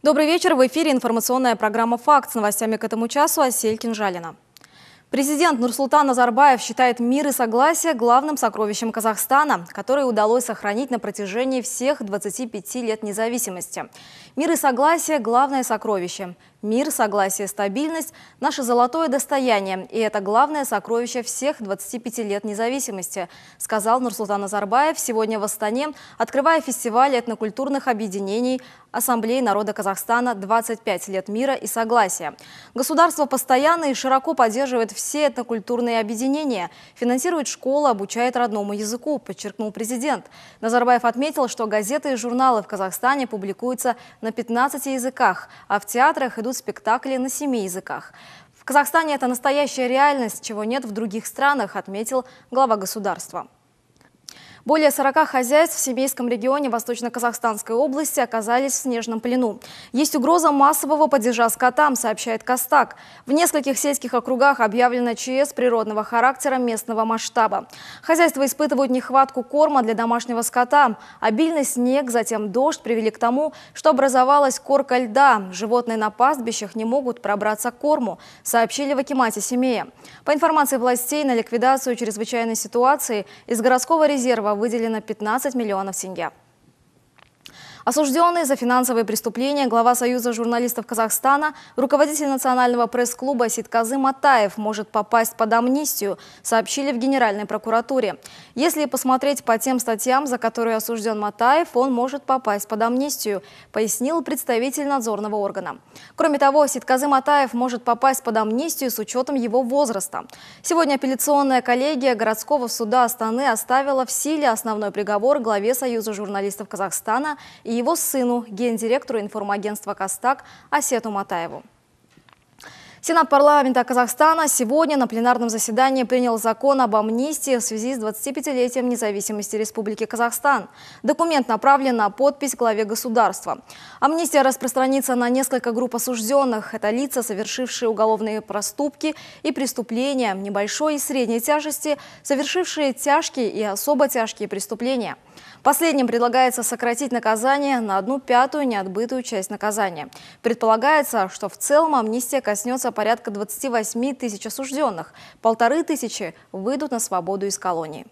Добрый вечер. В эфире информационная программа «Факт» с новостями к этому часу. Асель Кинжалина. Президент Нурсултан Назарбаев считает мир и согласие главным сокровищем Казахстана, которое удалось сохранить на протяжении всех 25 лет независимости. Мир и согласие – главное сокровище. Мир, согласие, стабильность – наше золотое достояние. И это главное сокровище всех 25 лет независимости, сказал Нурсултан Назарбаев сегодня в Астане, открывая фестиваль этнокультурных объединений Ассамблеи народа Казахстана «25 лет мира и согласия». Государство постоянно и широко поддерживает все этнокультурные объединения, финансирует школы, обучает родному языку, подчеркнул президент. Назарбаев отметил, что газеты и журналы в Казахстане публикуются на 15 языках, а в театрах идут спектакли на 7 языках. В Казахстане это настоящая реальность, чего нет в других странах, отметил глава государства. Более 40 хозяйств в Семейском регионе Восточно-Казахстанской области оказались в снежном плену. Есть угроза массового падежа скота, сообщает Костак. В нескольких сельских округах объявлена ЧС природного характера местного масштаба. Хозяйства испытывают нехватку корма для домашнего скота. Обильный снег, затем дождь привели к тому, что образовалась корка льда. Животные на пастбищах не могут пробраться к корму, сообщили в акимате Семея. По информации властей, на ликвидацию чрезвычайной ситуации из городского резерва выделено 15 миллионов тенге. Осужденный за финансовые преступления глава Союза журналистов Казахстана, руководитель национального пресс-клуба Ситказы Матаев может попасть под амнистию, сообщили в Генеральной прокуратуре. Если посмотреть по тем статьям, за которые осужден Матаев, он может попасть под амнистию, пояснил представитель надзорного органа. Кроме того, Ситказы Матаев может попасть под амнистию с учетом его возраста. Сегодня апелляционная коллегия городского суда Астаны оставила в силе основной приговор главе Союза журналистов Казахстана и его сыну, гендиректору информагентства «Костак» Асету Матаеву. Сенат парламента Казахстана сегодня на пленарном заседании принял закон об амнистии в связи с 25-летием независимости Республики Казахстан. Документ направлен на подпись главе государства. Амнистия распространится на несколько групп осужденных. Это лица, совершившие уголовные проступки и преступления небольшой и средней тяжести, совершившие тяжкие и особо тяжкие преступления. Последним предлагается сократить наказание на 1/5 неотбытую часть наказания. Предполагается, что в целом амнистия коснется порядка 28 тысяч осужденных. 1500 выйдут на свободу из колонии.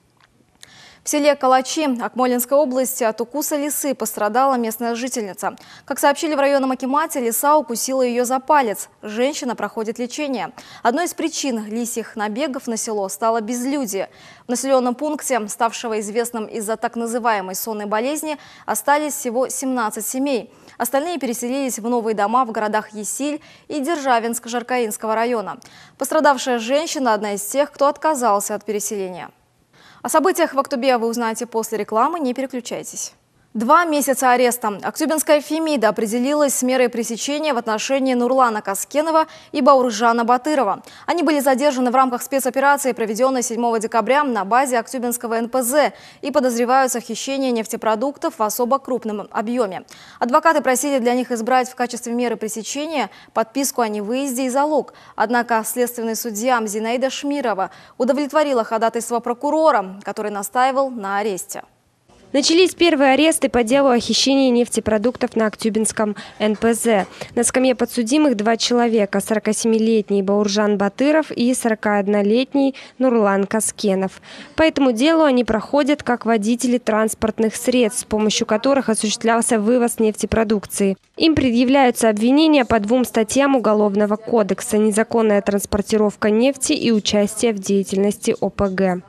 В селе Калачи Акмолинской области от укуса лисы пострадала местная жительница. Как сообщили в районном акимате, лиса укусила ее за палец. Женщина проходит лечение. Одной из причин лисьих набегов на село стало безлюдие. В населенном пункте, ставшего известным из-за так называемой сонной болезни, остались всего 17 семей. Остальные переселились в новые дома в городах Есиль и Державинск Жаркаинского района. Пострадавшая женщина – одна из тех, кто отказался от переселения. О событиях в Актубе вы узнаете после рекламы, не переключайтесь. 2 месяца ареста. Актюбинская Фемида определилась с мерой пресечения в отношении Нурлана Каскенова и Бауржана Батырова. Они были задержаны в рамках спецоперации, проведенной 7 декабря на базе Актюбинского НПЗ, и подозреваются в хищении нефтепродуктов в особо крупном объеме. Адвокаты просили для них избрать в качестве меры пресечения подписку о невыезде и залог. Однако следственный судья Зинаида Шмирова удовлетворила ходатайство прокурора, который настаивал на аресте. Начались первые аресты по делу о хищении нефтепродуктов на Актюбинском НПЗ. На скамье подсудимых 2 человека – 47-летний Бауржан Батыров и 41-летний Нурлан Каскенов. По этому делу они проходят как водители транспортных средств, с помощью которых осуществлялся вывоз нефтепродукции. Им предъявляются обвинения по 2 статьям Уголовного кодекса – незаконная транспортировка нефти и участие в деятельности ОПГ.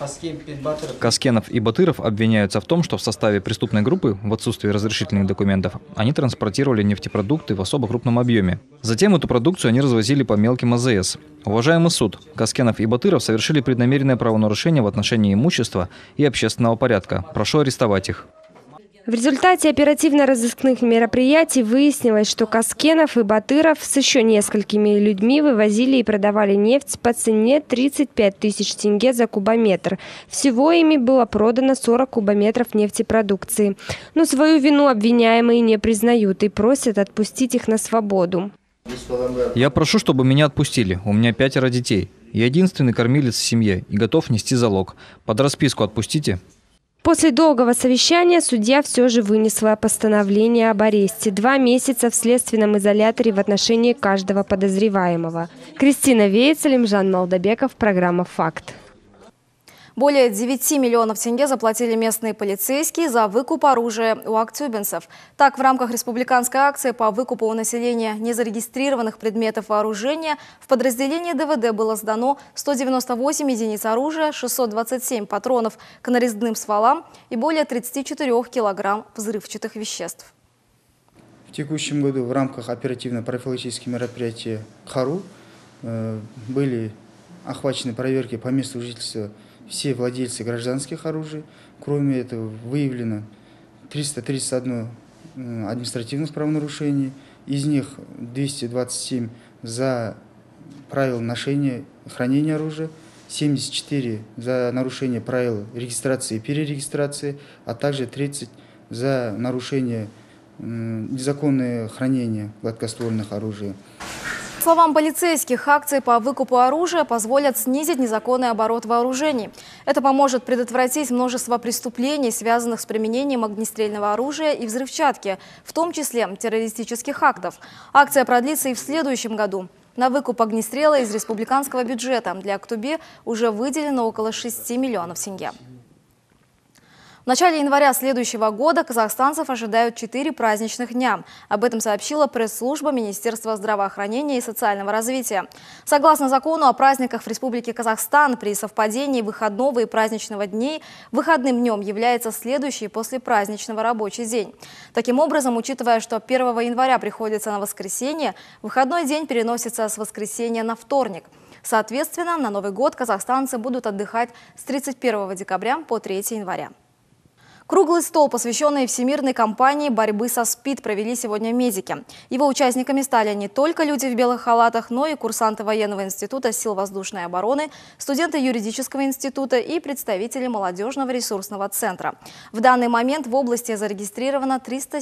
Каскенов и Батыров обвиняются в том, что в составе преступной группы, в отсутствии разрешительных документов, они транспортировали нефтепродукты в особо крупном объеме. Затем эту продукцию они развозили по мелким АЗС. Уважаемый суд, Каскенов и Батыров совершили преднамеренное правонарушение в отношении имущества и общественного порядка. Прошу арестовать их. В результате оперативно-розыскных мероприятий выяснилось, что Каскенов и Батыров с еще несколькими людьми вывозили и продавали нефть по цене 35 тысяч тенге за кубометр. Всего ими было продано 40 кубометров нефтепродукции. Но свою вину обвиняемые не признают и просят отпустить их на свободу. Я прошу, чтобы меня отпустили. У меня 5 детей. Я единственный кормилец в семье и готов нести залог. Под расписку отпустите. После долгого совещания судья все же вынесла постановление об аресте. 2 месяца в следственном изоляторе в отношении каждого подозреваемого. Кристина Вейц, Алимжан Молдобеков, программа «Факт». Более 9 миллионов тенге заплатили местные полицейские за выкуп оружия у актюбинцев. Так, в рамках республиканской акции по выкупу у населения незарегистрированных предметов вооружения в подразделении ДВД было сдано 198 единиц оружия, 627 патронов к нарезным стволам и более 34 килограмм взрывчатых веществ. В текущем году в рамках оперативно-профилактических мероприятий ХАРУ были охвачены проверки по месту жительства все владельцы гражданских оружий. Кроме этого, выявлено 331 административных правонарушений. Из них 227 за правила ношения и хранения оружия, 74 за нарушение правил регистрации и перерегистрации, а также 30 за нарушение незаконное хранение гладкоствольных оружий. По словам полицейских, акции по выкупу оружия позволят снизить незаконный оборот вооружений. Это поможет предотвратить множество преступлений, связанных с применением огнестрельного оружия и взрывчатки, в том числе террористических актов. Акция продлится и в следующем году. На выкуп огнестрела из республиканского бюджета для Актубе уже выделено около 6 миллионов тенге. В начале января следующего года казахстанцев ожидают 4 праздничных дня. Об этом сообщила пресс-служба Министерства здравоохранения и социального развития. Согласно закону о праздниках в Республике Казахстан, при совпадении выходного и праздничного дней выходным днем является следующий после праздничного рабочий день. Таким образом, учитывая, что 1 января приходится на воскресенье, выходной день переносится с воскресенья на вторник. Соответственно, на Новый год казахстанцы будут отдыхать с 31 декабря по 3 января. Круглый стол, посвященный всемирной кампании борьбы со СПИД, провели сегодня медики. Его участниками стали не только люди в белых халатах, но и курсанты военного института сил воздушной обороны, студенты юридического института и представители молодежного ресурсного центра. В данный момент в области зарегистрировано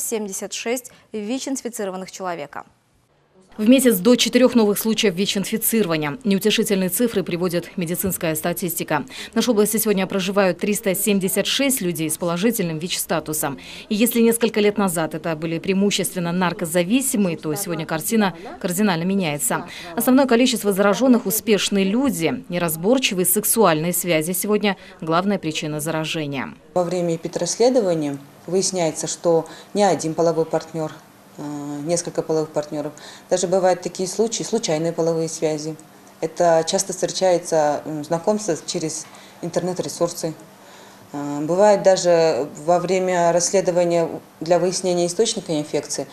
376 ВИЧ-инфицированных человека. В месяц до 4 новых случаев ВИЧ-инфицирования. Неутешительные цифры приводит медицинская статистика. В нашей области сегодня проживают 376 людей с положительным ВИЧ-статусом. И если несколько лет назад это были преимущественно наркозависимые, то сегодня картина кардинально меняется. Основное количество зараженных – успешные люди. Неразборчивые сексуальные связи сегодня – главная причина заражения. Во время эпидрасследования выясняется, что не один половой партнер, несколько половых партнеров. Даже бывают такие случаи, случайные половые связи. Это часто встречается знакомство через интернет-ресурсы. Бывает даже во время расследования для выяснения источника инфекции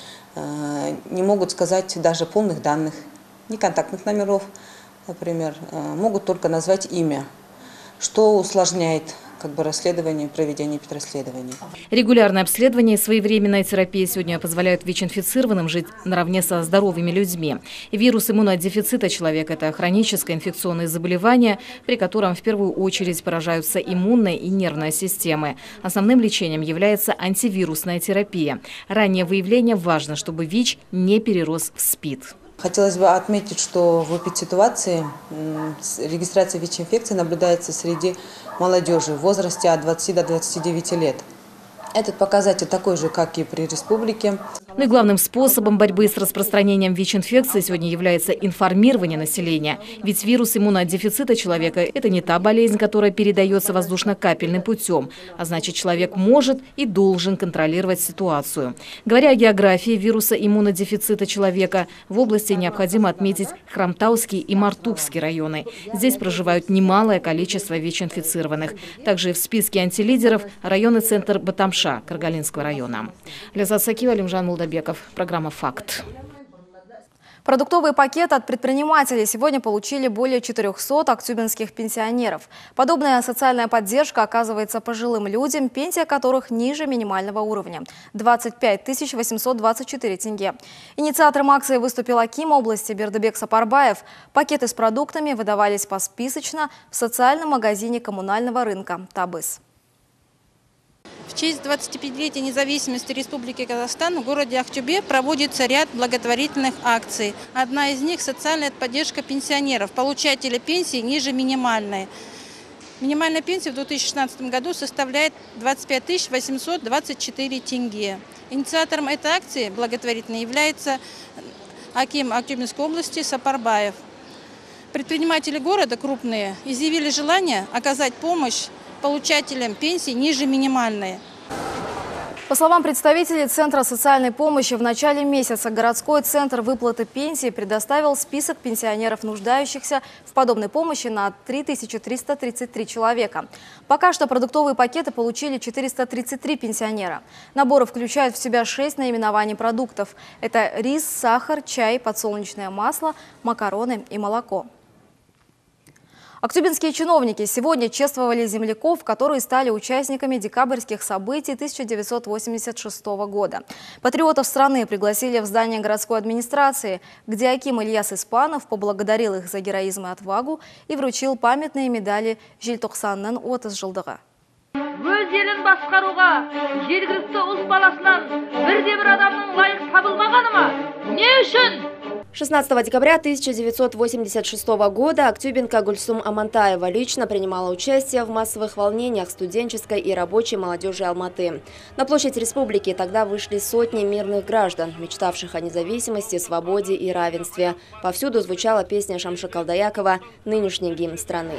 не могут сказать даже полных данных, ни контактных номеров, например, могут только назвать имя, что усложняет расследование, проведение эпидрасследований. Регулярное обследование и своевременная терапия сегодня позволяют ВИЧ-инфицированным жить наравне со здоровыми людьми. Вирус иммунодефицита человека – это хроническое инфекционное заболевание, при котором в первую очередь поражаются иммунная и нервная системы. Основным лечением является антивирусная терапия. Раннее выявление важно, чтобы ВИЧ не перерос в СПИД. Хотелось бы отметить, что в эпидситуации регистрация ВИЧ-инфекции наблюдается среди молодежи в возрасте от 20 до 29 лет. Этот показатель такой же, как и при республике. Ну и главным способом борьбы с распространением ВИЧ-инфекции сегодня является информирование населения. Ведь вирус иммунодефицита человека – это не та болезнь, которая передается воздушно-капельным путем. А значит, человек может и должен контролировать ситуацию. Говоря о географии вируса иммунодефицита человека, в области необходимо отметить Хромтауский и Мартукский районы. Здесь проживают немалое количество ВИЧ-инфицированных. Также в списке антилидеров районный центр Батамша Каргалинского района. Лязат Сакива, Алимжан Молдобеков. Программа «Факт». Продуктовый пакет от предпринимателей сегодня получили более 400 актюбинских пенсионеров. Подобная социальная поддержка оказывается пожилым людям, пенсия которых ниже минимального уровня – 25 824 тенге. Инициатором акции выступил аким области Бердыбек Сапарбаев. Пакеты с продуктами выдавались посписочно в социальном магазине коммунального рынка «Табыс». В честь 25-летия независимости Республики Казахстан в городе Актюбе проводится ряд благотворительных акций. Одна из них – социальная поддержка пенсионеров, получателей пенсии ниже минимальной. Минимальная пенсия в 2016 году составляет 25 824 тенге. Инициатором этой акции благотворительной является аким Актюбинской области Сапарбаев. Предприниматели города крупные изъявили желание оказать помощь получателям пенсий ниже минимальной. По словам представителей Центра социальной помощи, в начале месяца городской центр выплаты пенсии предоставил список пенсионеров, нуждающихся в подобной помощи, на 3333 человека. Пока что продуктовые пакеты получили 433 пенсионера. Наборы включают в себя 6 наименований продуктов. Это рис, сахар, чай, подсолнечное масло, макароны и молоко. Актюбинские чиновники сегодня чествовали земляков, которые стали участниками декабрьских событий 1986 года. Патриотов страны пригласили в здание городской администрации, где аким Ильяс Испанов поблагодарил их за героизм и отвагу и вручил памятные медали «Желтоқсанның 30 жылдығы». 16 декабря 1986 года актюбинка Гульсум Амантаева лично принимала участие в массовых волнениях студенческой и рабочей молодежи Алматы. На площадь республики тогда вышли сотни мирных граждан, мечтавших о независимости, свободе и равенстве. Повсюду звучала песня Шамши Калдаякова «Нынешний гимн страны».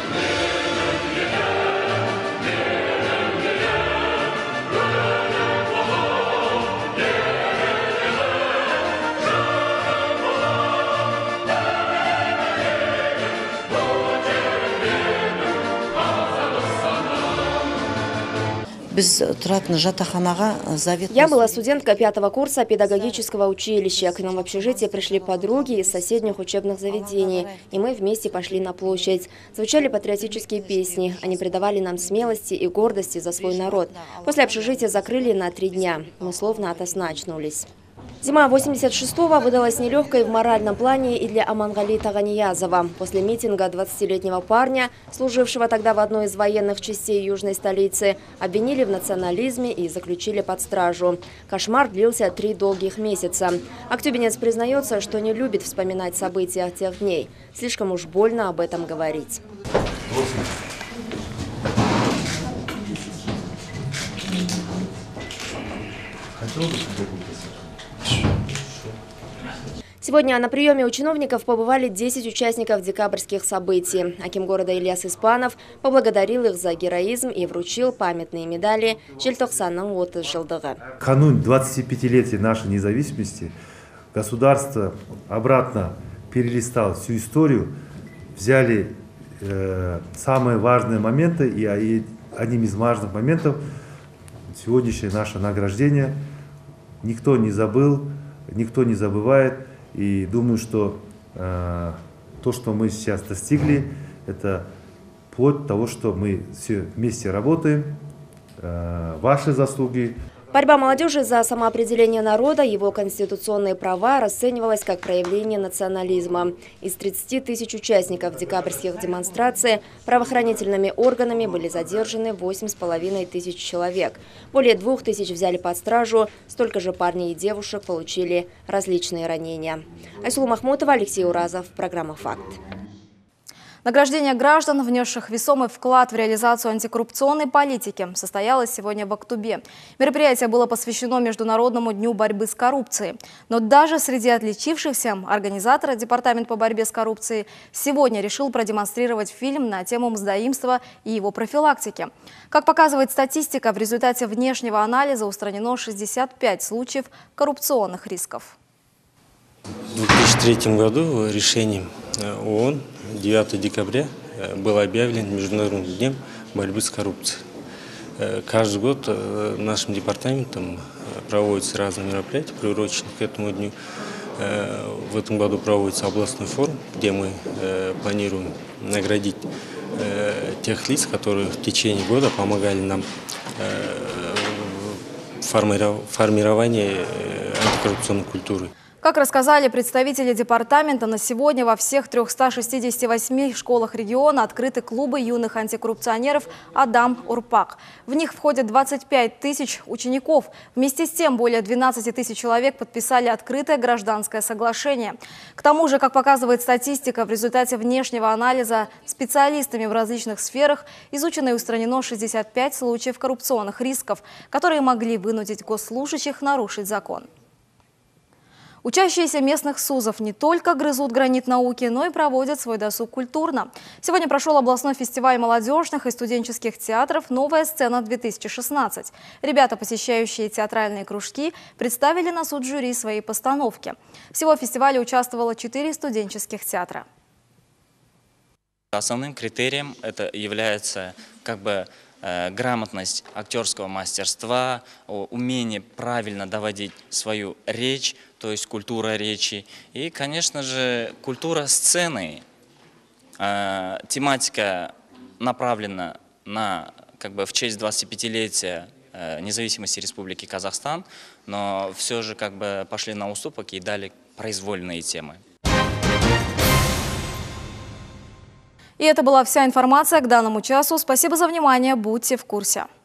Я была студенткой 5-го курса педагогического училища. К нам в общежитие пришли подруги из соседних учебных заведений, и мы вместе пошли на площадь. Звучали патриотические песни. Они придавали нам смелости и гордости за свой народ. После общежития закрыли на 3 дня. Мы словно ото сна очнулись. Зима 86-го выдалась нелегкой в моральном плане и для Амангали Таганиязова. После митинга 20-летнего парня, служившего тогда в одной из военных частей южной столицы, обвинили в национализме и заключили под стражу. Кошмар длился 3 долгих месяца. Актюбинец признается, что не любит вспоминать события тех дней. Слишком уж больно об этом говорить. Сегодня на приеме у чиновников побывали 10 участников декабрьских событий. Аким города Ильяс Испанов поблагодарил их за героизм и вручил памятные медали «Желтоқсанның 30 жылдығы». Канун 25-летия нашей независимости государство обратно перелистало всю историю, взяли самые важные моменты, и одним из важных моментов сегодняшнее наше награждение никто не забыл, никто не забывает. И думаю, что то, что мы сейчас достигли, это плод того, что мы все вместе работаем, ваши заслуги. Борьба молодежи за самоопределение народа, его конституционные права расценивалась как проявление национализма. Из 30 тысяч участников декабрьских демонстраций правоохранительными органами были задержаны 8,5 тысяч человек. Более 2 тысяч взяли под стражу, столько же парней и девушек получили различные ранения. Айсулу Махмутова, Алексей Уразов, программа «Факт». Награждение граждан, внесших весомый вклад в реализацию антикоррупционной политики, состоялось сегодня в Актубе. Мероприятие было посвящено Международному дню борьбы с коррупцией. Но даже среди отличившихся организатора Департамент по борьбе с коррупцией сегодня решил продемонстрировать фильм на тему мздоимства и его профилактики. Как показывает статистика, в результате внешнего анализа устранено 65 случаев коррупционных рисков. В 2003 году решением ООН 9 декабря был объявлен Международным днем борьбы с коррупцией. Каждый год нашим департаментом проводятся разные мероприятия, приуроченные к этому дню. В этом году проводится областной форум, где мы планируем наградить тех лиц, которые в течение года помогали нам в формировании антикоррупционной культуры. Как рассказали представители департамента, на сегодня во всех 368 школах региона открыты клубы юных антикоррупционеров «Адам Урпак». В них входят 25 тысяч учеников. Вместе с тем, более 12 тысяч человек подписали открытое гражданское соглашение. К тому же, как показывает статистика, в результате внешнего анализа специалистами в различных сферах изучено и устранено 65 случаев коррупционных рисков, которые могли вынудить госслужащих нарушить закон. Учащиеся местных СУЗов не только грызут гранит науки, но и проводят свой досуг культурно. Сегодня прошел областной фестиваль молодежных и студенческих театров «Новая сцена-2016». Ребята, посещающие театральные кружки, представили на суд жюри свои постановки. Всего в фестивале участвовало 4 студенческих театра. Основным критерием это является грамотность актерского мастерства, умение правильно доводить свою речь, то есть культура речи. И, конечно же, культура сцены. Тематика направлена на, в честь 25-летия независимости Республики Казахстан, но все же пошли на уступок и дали произвольные темы. И это была вся информация к данному часу. Спасибо за внимание. Будьте в курсе.